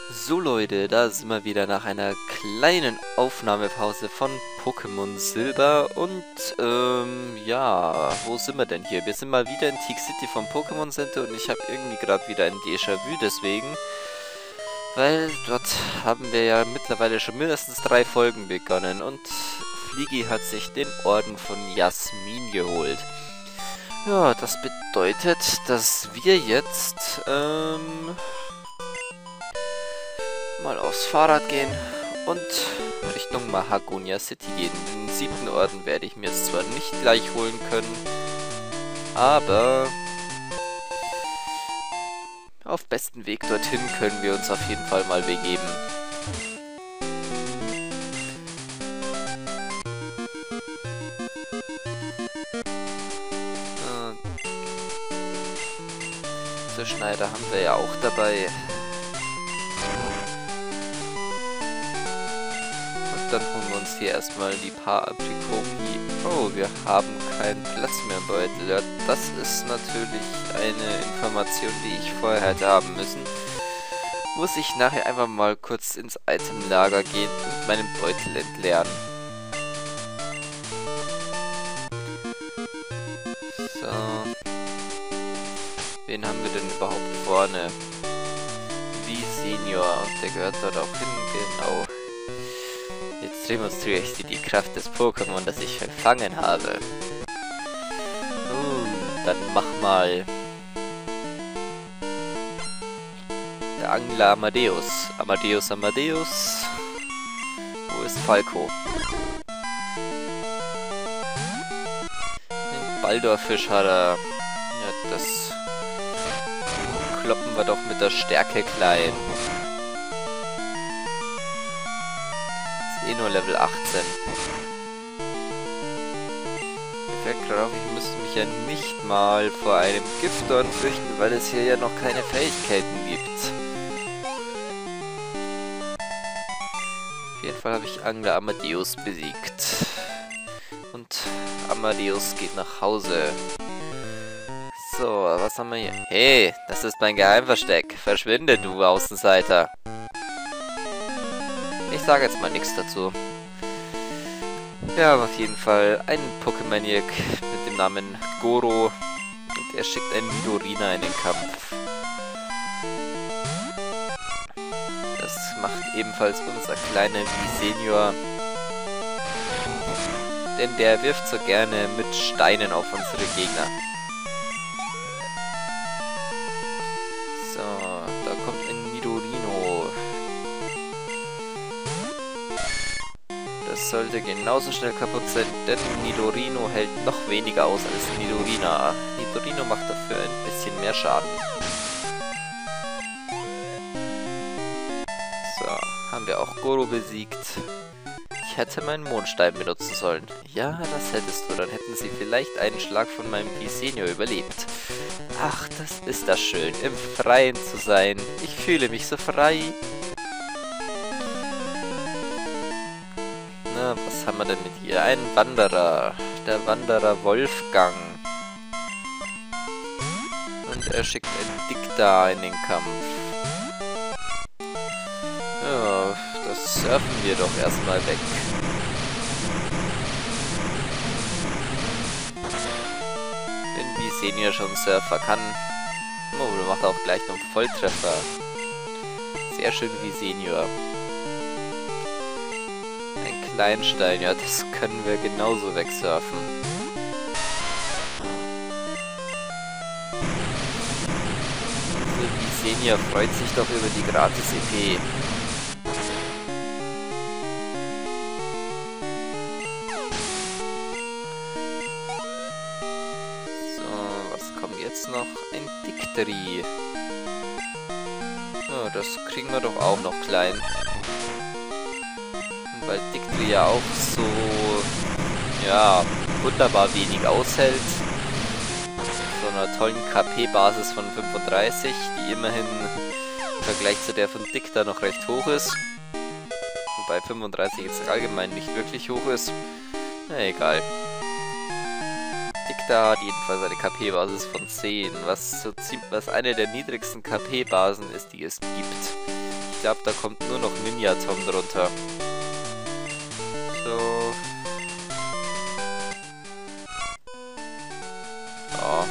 So Leute, da sind wir wieder nach einer kleinen Aufnahmepause von Pokémon Silber und ja, wo sind wir denn hier? Wir sind mal wieder in Teak City vom Pokémon Center und ich habe irgendwie gerade wieder ein Déjà-vu deswegen, weil dort haben wir ja mittlerweile schon mindestens 3 Folgen begonnen und Fliegi hat sich den Orden von Jasmin geholt. Ja, das bedeutet, dass wir jetzt mal aufs Fahrrad gehen und Richtung Mahagonia City gehen. Den 7. Orden werde ich mir jetzt zwar nicht gleich holen können, aber auf besten Weg dorthin können wir uns auf jeden Fall mal begeben. So, Schneider haben wir ja auch dabei. Dann holen wir uns hier erstmal die paar Aprikopi. Oh, wir haben keinen Platz mehr im Beutel. Ja, das ist natürlich eine Information, die ich vorher hätte haben müssen. Muss ich nachher einfach mal kurz ins Itemlager gehen und meinen Beutel entleeren. So. Wen haben wir denn überhaupt vorne? Wie Senior. Und der gehört dort auch hin, genau. Jetzt demonstriere ich dir die Kraft des Pokémon, das ich verfangen habe. Dann mach mal. Der Angler Amadeus. Amadeus. Wo ist Falco? Den Baldorfisch hat er. Ja, das kloppen wir doch mit der Stärke klein. Nur Level 18. Mir fällt gerade auf, ich müsste mich ja nicht mal vor einem Gifthorn fürchten, weil es hier ja noch keine Fähigkeiten gibt. Auf jeden Fall habe ich Angler Amadeus besiegt. Und Amadeus geht nach Hause. So, was haben wir hier? Hey, das ist mein Geheimversteck. Verschwinde, du Außenseiter. Ich sage jetzt mal nichts dazu. Wir haben auf jeden Fall einen Pokémaniac mit dem Namen Goro und er schickt einen Nidorina in den Kampf. Das macht ebenfalls unser kleiner Visenior, denn der wirft so gerne mit Steinen auf unsere Gegner. So, da kommt ein Nidorino. Das sollte genauso schnell kaputt sein, denn Nidorino hält noch weniger aus als Nidorina. Nidorino macht dafür ein bisschen mehr Schaden. So, haben wir auch Goro besiegt. Ich hätte meinen Mondstein benutzen sollen. Ja, das hättest du. Dann hätten sie vielleicht einen Schlag von meinem Visenior überlebt. Ach, das ist das schön, im Freien zu sein. Ich fühle mich so frei. Na, was haben wir denn mit ihr? Ein Wanderer. Der Wanderer Wolfgang. Und er schickt einen Dicta in den Kampf. Ja, das surfen wir doch erstmal weg. Wenn Visenior schon Surfer kann. Oh, der macht auch gleich noch einen Volltreffer. Sehr schön Visenior. Kleinstein, ja, das können wir genauso wegsurfen. Also Visenior freut sich doch über die Gratis-EP. So, was kommt jetzt noch? Ein Dictri. Oh, das kriegen wir doch auch noch klein. Weil Dictri ja auch so, ja, wunderbar wenig aushält. So einer tollen KP-Basis von 35, die immerhin im Vergleich zu der von Dicta noch recht hoch ist. Wobei 35 jetzt allgemein nicht wirklich hoch ist. Na egal. Dicta hat jedenfalls eine KP-Basis von 10, was eine der niedrigsten KP-Basen ist, die es gibt. Ich glaube, da kommt nur noch Ninja-Tom drunter. So. Ja.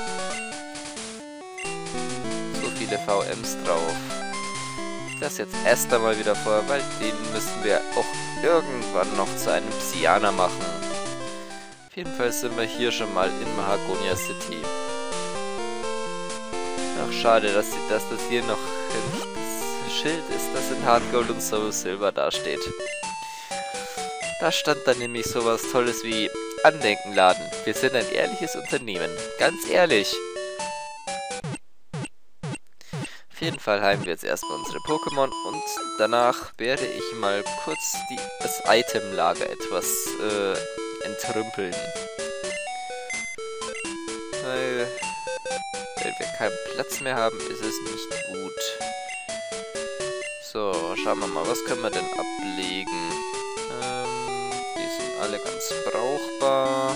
So viele VMs drauf. Das jetzt erst einmal wieder vor, weil den müssen wir auch irgendwann noch zu einem Psyaner machen. Auf jeden Fall sind wir hier schon mal in Mahagonia City. Ach, schade, dass das hier noch nicht das Schild ist, das in Hard Gold und Soul Silver dasteht. Da stand dann nämlich sowas Tolles wie Andenkenladen. Wir sind ein ehrliches Unternehmen. Ganz ehrlich. Auf jeden Fall heilen wir jetzt erstmal unsere Pokémon und danach werde ich mal kurz das Itemlager etwas entrümpeln. Weil wir keinen Platz mehr haben, ist es nicht gut. So, schauen wir mal, was können wir denn ablegen? Die sind alle ganz brauchbar.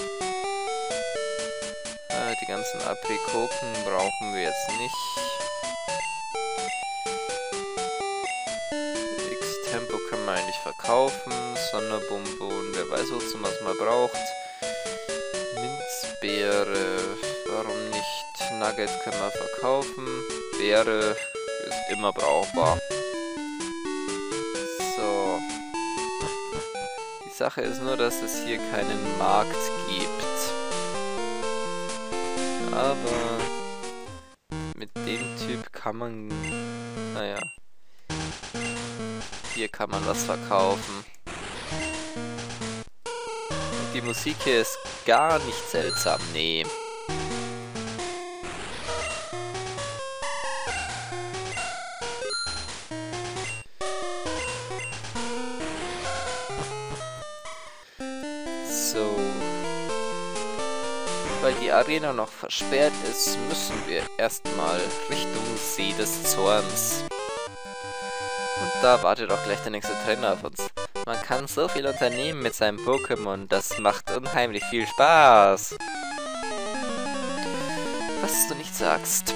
Die ganzen Aprikoken brauchen wir jetzt nicht. X-Tempo können wir eigentlich verkaufen. Sonderbonbon, wer weiß, wozu man es mal braucht. Minzbeere, warum nicht? Nugget können wir verkaufen. Beere ist immer brauchbar. So. Die Sache ist nur, dass es hier keinen Markt gibt. Aber mit dem Typ kann man... Naja. Hier kann man was verkaufen. Und die Musik hier ist gar nicht seltsam, nee. So. Weil die Arena noch versperrt ist, müssen wir erstmal Richtung See des Zorns. Und da wartet auch gleich der nächste Trainer auf uns. Man kann so viel unternehmen mit seinem Pokémon, das macht unheimlich viel Spaß. Was du nicht sagst.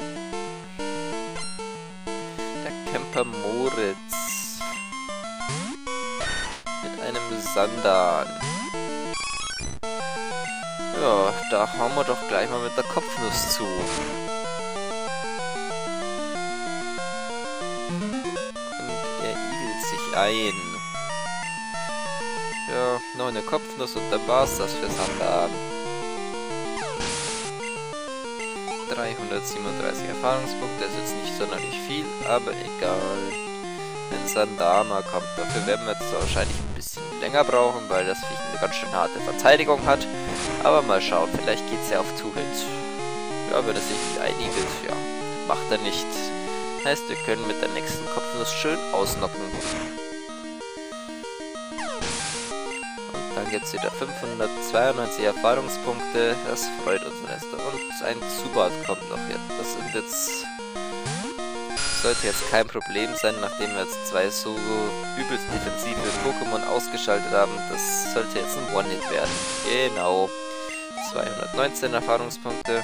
Der Camper Moritz. Mit einem Sandan. Ja, da hauen wir doch gleich mal mit der Kopfnuss zu. Und er igelt sich ein. Ja, noch eine Kopfnuss und dann war's das für Sandan. 337 Erfahrungspunkte, ist jetzt nicht sonderlich viel, aber egal. Wenn Sandana kommt, dafür werden wir jetzt wahrscheinlich ein bisschen länger brauchen, weil das Viech eine ganz schön harte Verteidigung hat. Aber mal schauen, vielleicht geht's ja auf Two-Hit. Ja, wenn es sich nicht einigelt, ja, macht er nicht. Heißt, wir können mit der nächsten Kopfnuss schön ausnocken. Und dann gibt's wieder 592 Erfahrungspunkte, das freut uns Nester. Und ein Zubat kommt noch hier. Das sind jetzt... sollte jetzt kein Problem sein, nachdem wir jetzt zwei so übelst defensive Pokémon ausgeschaltet haben. Das sollte jetzt ein One-Hit werden. Genau. 219 Erfahrungspunkte.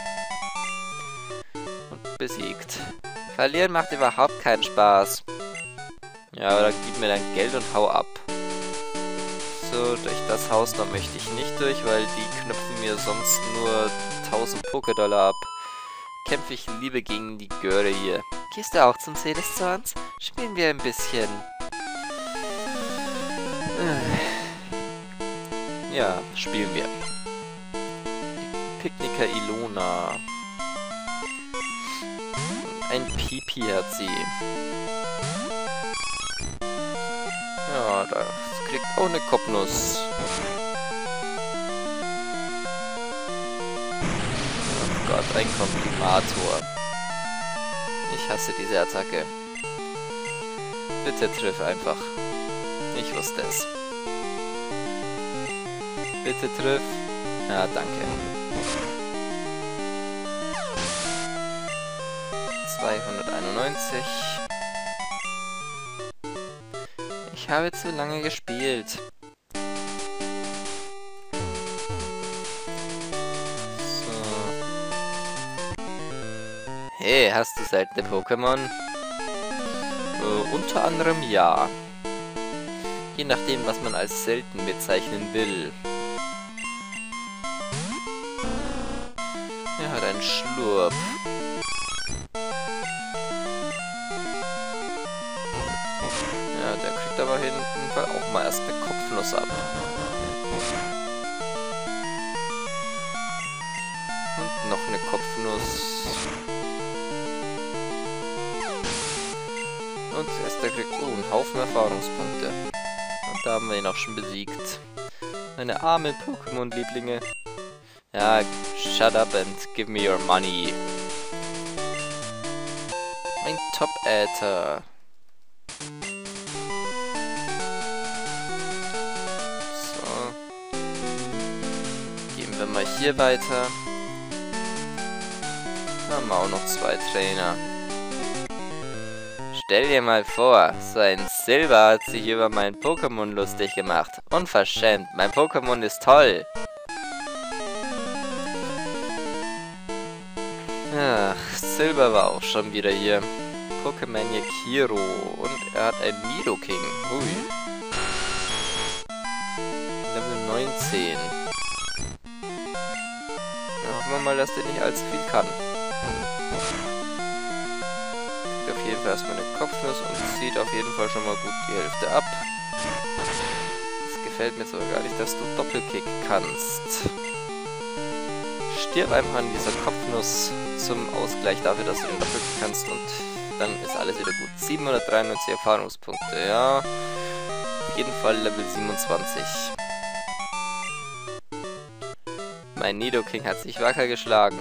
Und besiegt. Verlieren macht überhaupt keinen Spaß. Ja, aber dann gib mir dein Geld und hau ab. So, durch das Haus da möchte ich nicht durch, weil die knüpfen mir sonst nur 1000 Pokédollar ab. Kämpfe ich lieber gegen die Göre hier. Gehst du auch zum See des Zorns? Spielen wir ein bisschen. Ja, spielen wir. Picknicker Ilona. Ein Pipi hat sie. Ja, das kriegt auch eine Kopfnuss. Oh Gott, ein Komprimator. Ich hasse diese Attacke. Bitte triff einfach. Ich wusste es. Bitte triff. Ja, danke. 291. Ich habe zu lange gespielt. So. Hey, hast du seltene Pokémon? Unter anderem ja. Je nachdem, was man als selten bezeichnen will. Er hat einen Schlurp. Ja, der kriegt aber hinten auch mal erst eine Kopfnuss ab. Und noch eine Kopfnuss. Und Esther kriegt einen Haufen Erfahrungspunkte. Und da haben wir ihn auch schon besiegt. Meine armen Pokémon-Lieblinge. Ja, shut up and give me your money. Ein Top-Äther. So. Gehen wir mal hier weiter. Da haben wir auch noch 2 Trainer. Stell dir mal vor, so ein Silber hat sich über mein Pokémon lustig gemacht. Unverschämt, mein Pokémon ist toll. Ach, Silber war auch schon wieder hier. Pokémaniac Hero. Und er hat einen Nidoking. Ui. Level 19. Ja, hoffen wir mal, dass der nicht allzu viel kann. Kriegt auf jeden Fall erstmal eine Kopfnuss und zieht auf jeden Fall schon mal gut die Hälfte ab. Es gefällt mir sogar gar nicht, dass du Doppelkick kannst. Stirb einfach an dieser Kopfnuss zum Ausgleich dafür, dass du den Doppelkick kannst und dann ist alles wieder gut. 793 Erfahrungspunkte, ja. Auf jeden Fall Level 27. Mein Nidoking hat sich wacker geschlagen.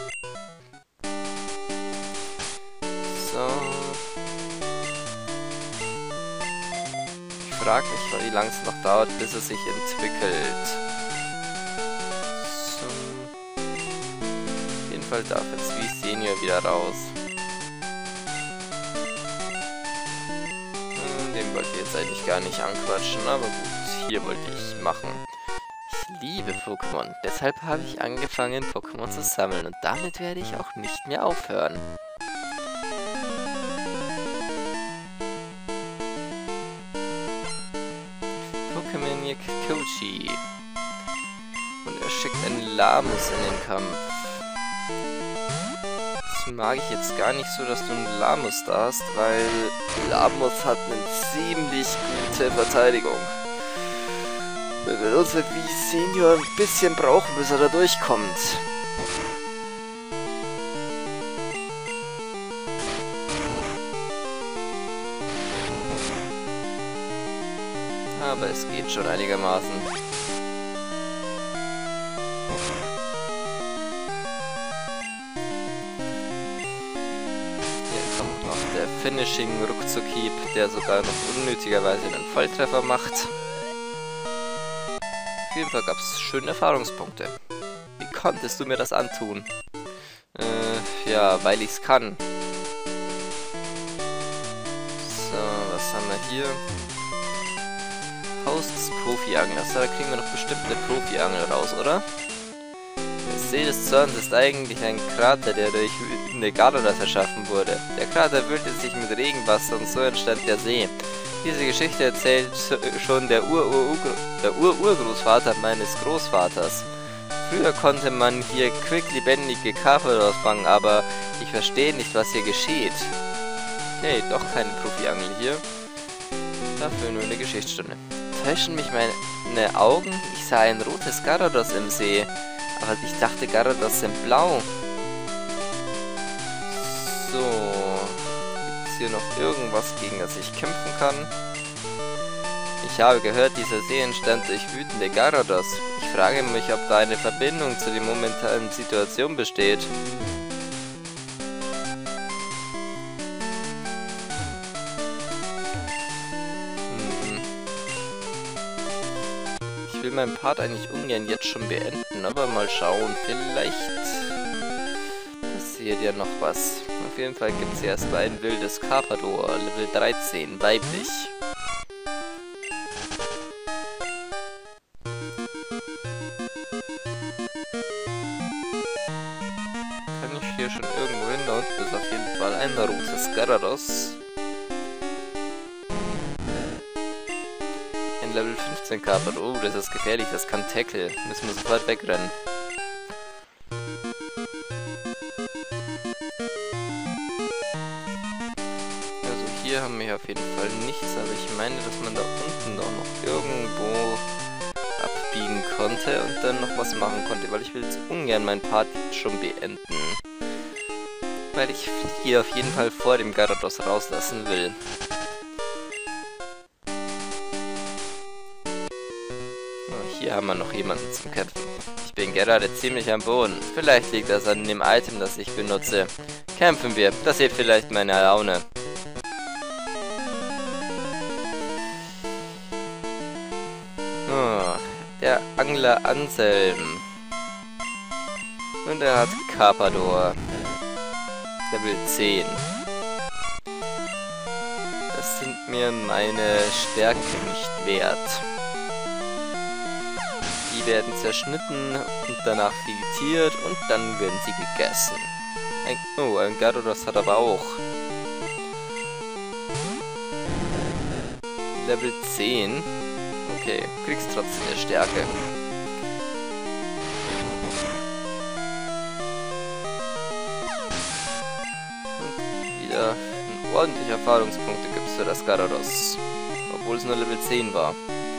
So. Ich frage mich, wie lange es noch dauert, bis es sich entwickelt. Auf jeden Fall darf jetzt wie Senior wieder raus. Den wollte ich jetzt eigentlich gar nicht anquatschen, aber gut, hier wollte ich machen. Ich liebe Pokémon, deshalb habe ich angefangen, Pokémon zu sammeln und damit werde ich auch nicht mehr aufhören. Pokémaniac Kochi. Und er schickt einen Lamus in den Kampf. Das mag ich jetzt gar nicht so, dass du einen Lamus da hast, weil Lamus hat eine ziemlich gute Verteidigung. Wir werden unser V-Senior ein bisschen brauchen, bis er da durchkommt. Aber es geht schon einigermaßen. Der Finishing Ruckzuck-Hieb, der sogar noch unnötigerweise einen Volltreffer macht. Auf jeden Fall gab es schöne Erfahrungspunkte. Wie konntest du mir das antun? Ja, weil ich's kann. So, was haben wir hier? Haus des Profi-Anglers. Da kriegen wir doch bestimmt eine Profi-Angel raus, oder? Der See des Zorns ist eigentlich ein Krater, der durch wütende Gyarados erschaffen wurde. Der Krater füllte sich mit Regenwasser und so entstand der See. Diese Geschichte erzählt schon der Urgroßvater meines Großvaters. Früher konnte man hier quicklebendige Gyarados fangen, aber ich verstehe nicht, was hier geschieht. Hey, doch keine Profi-Angel hier. Dafür nur eine Geschichtsstunde. Täuschen mich meine Augen? Ich sah ein rotes Gyarados im See. Aber ich dachte, Gyarados sind blau. So. Gibt es hier noch irgendwas, gegen das ich kämpfen kann? Ich habe gehört, dieser See entstand durch wütende Gyarados. Ich frage mich, ob da eine Verbindung zu der momentanen Situation besteht. Ich will meinen Part eigentlich ungern jetzt schon beenden, aber mal schauen, vielleicht passiert ja noch was. Auf jeden Fall gibt es erstmal ein wildes Carpador, Level 13, weiblich. Kann ich hier schon irgendwo hin? Da unten ist auf jeden Fall ein rotes Gyarados. Ein Level 15 Carpet. Oh, das ist gefährlich. Das kann Tackle. Müssen wir sofort wegrennen. Also hier haben wir auf jeden Fall nichts, aber ich meine, dass man da unten doch noch irgendwo abbiegen konnte und dann noch was machen konnte, weil ich will jetzt ungern mein Part schon beenden. Weil ich hier auf jeden Fall vor dem Gyarados rauslassen will. Oh, hier haben wir noch jemanden zum Kämpfen. Ich bin gerade ziemlich am Boden. Vielleicht liegt das an dem Item, das ich benutze. Kämpfen wir. Das hebt vielleicht meine Laune. Oh, der Angler Anselm. Und er hat Carpador. Level 10. Das sind mir meine Stärke nicht wert. Die werden zerschnitten und danach filetiert und dann werden sie gegessen. Ein Gyarados hat aber auch Level 10. Okay, kriegst trotzdem eine Stärke. Ordentliche Erfahrungspunkte gibt es für das Gyarados, obwohl es nur Level 10 war.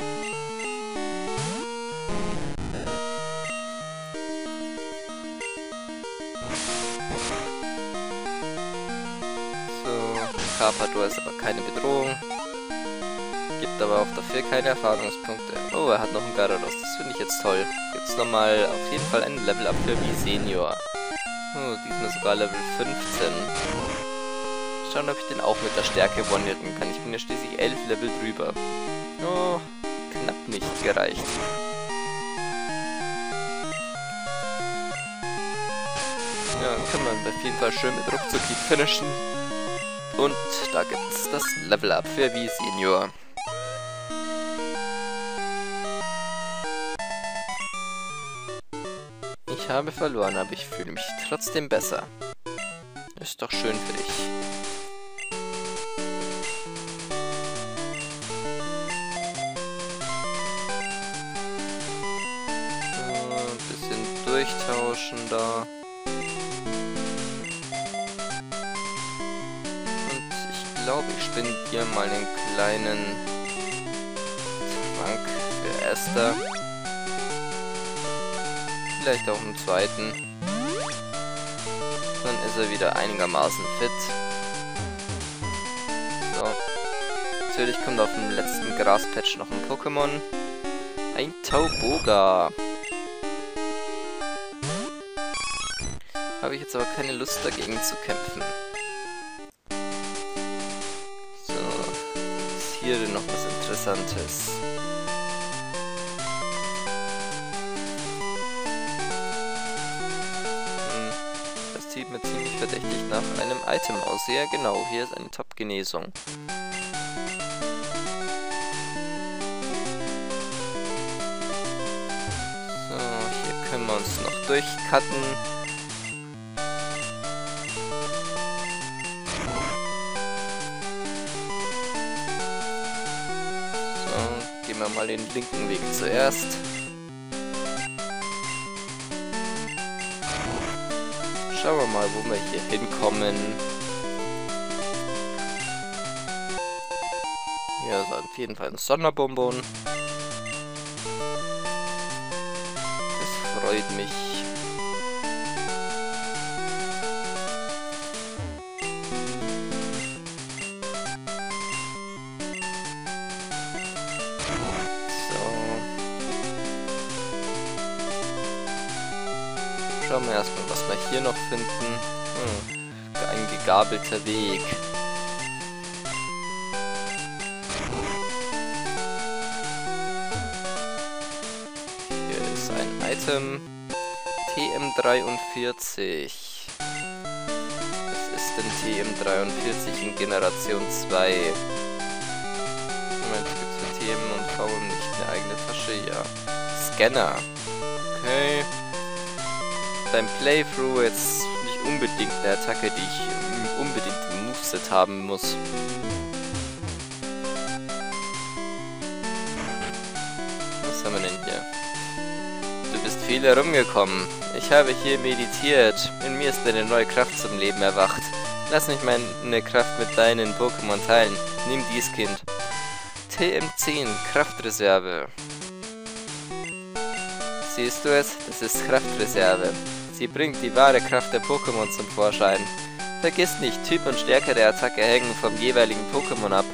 So, Carpador ist aber keine Bedrohung. Gibt aber auch dafür keine Erfahrungspunkte. Oh, er hat noch einen Gyarados, das finde ich jetzt toll. Gibt es nochmal auf jeden Fall einen Level-Up für Visenior. Oh, diesmal sogar Level 15. Schauen, ob ich den auch mit der Stärke one-hitten kann. Ich bin ja schließlich 11 Level drüber. Oh, knapp nicht gereicht. Ja, dann kann man auf jeden Fall schön mit Ruckzuck finishen. Und da gibt's das Level-Up für Visenior. Ich habe verloren, aber ich fühle mich trotzdem besser. Ist doch schön für dich. Durchtauschen da. Und ich glaube, ich spendiere mal einen kleinen Trank für Esther. Vielleicht auch einen zweiten. Dann ist er wieder einigermaßen fit. So. Natürlich kommt auf dem letzten Graspatch noch ein Pokémon. Ein Tauboga. Habe ich jetzt aber keine Lust dagegen zu kämpfen. So, ist hier denn noch was Interessantes? Das sieht mir ziemlich verdächtig nach einem Item aus. Ja genau, hier ist eine Top-Genesung. So, hier können wir uns noch durchcutten. Gehen wir mal den linken Weg zuerst. Schauen wir mal, wo wir hier hinkommen. Hier ist auf jeden Fall ein Sonderbonbon. Das freut mich. Schauen wir erstmal, was wir hier noch finden. Ein gegabelter Weg. Hier ist ein Item. TM43. Was ist denn TM43 in Generation 2? Moment, gibt es für TM und VM nicht eine eigene Tasche? Ja. Scanner. Okay. Beim Playthrough jetzt nicht unbedingt eine Attacke, die ich unbedingt im Moveset haben muss. Was haben wir denn hier? Du bist viel herumgekommen. Ich habe hier meditiert. In mir ist eine neue Kraft zum Leben erwacht. Lass mich meine Kraft mit deinen Pokémon teilen. Nimm dies, Kind. TM10, Kraftreserve. Siehst du es? Das ist Kraftreserve. Sie bringt die wahre Kraft der Pokémon zum Vorschein. Vergiss nicht, Typ und Stärke der Attacke hängen vom jeweiligen Pokémon ab.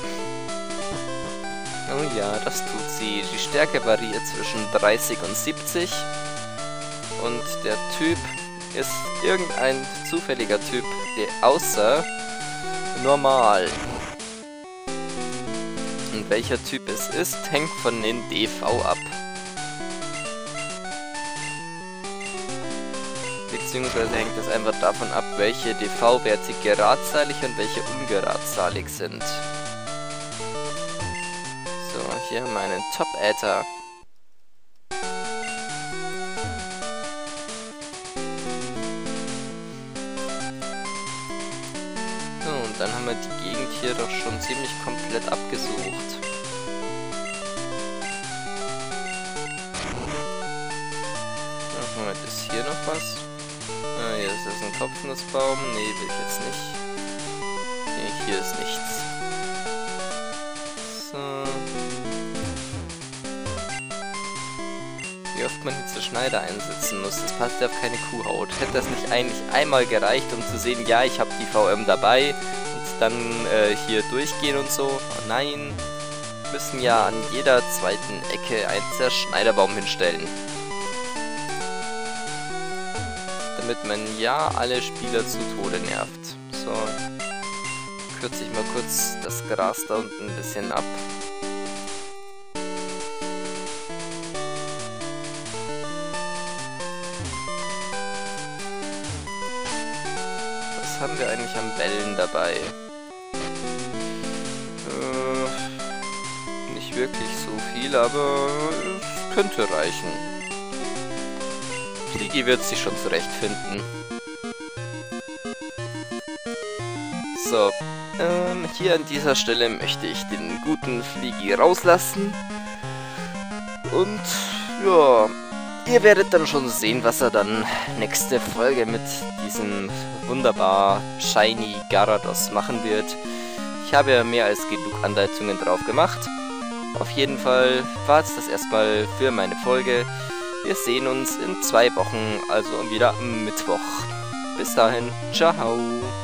Oh ja, das tut sie. Die Stärke variiert zwischen 30 und 70. Und der Typ ist irgendein zufälliger Typ, der außer normal. Und welcher Typ es ist, hängt von den DV ab. Beziehungsweise hängt es einfach davon ab, welche DV-Werte geradzahlig und welche ungeradzahlig sind. So, hier haben wir einen Top-Äther. So, und dann haben wir die Gegend hier doch schon ziemlich komplett abgesucht. Machen wir das hier noch was? Ah, hier ist das ein Kopfnussbaum. Nee, will ich jetzt nicht. Nee, hier ist nichts. So. Wie oft man hier zur Schneider einsetzen muss, das passt ja auf keine Kuhhaut. Hätte das nicht eigentlich einmal gereicht, um zu sehen, ja, ich habe die VM dabei und dann hier durchgehen und so? Oh nein, müssen ja an jeder zweiten Ecke einen Zerschneiderbaum hinstellen. Damit man ja alle Spieler zu Tode nervt. So, kürze ich mal kurz das Gras da unten ein bisschen ab. Was haben wir eigentlich an Bällen dabei? Nicht wirklich so viel, aber es könnte reichen. Fliegi wird sich schon zurechtfinden. So, hier an dieser Stelle möchte ich den guten Fliegi rauslassen. Und ja, ihr werdet dann schon sehen, was er dann nächste Folge mit diesem wunderbar shiny Gyarados machen wird. Ich habe ja mehr als genug Anleitungen drauf gemacht. Auf jeden Fall war es das erstmal für meine Folge. Wir sehen uns in 2 Wochen, also wieder am Mittwoch. Bis dahin, ciao!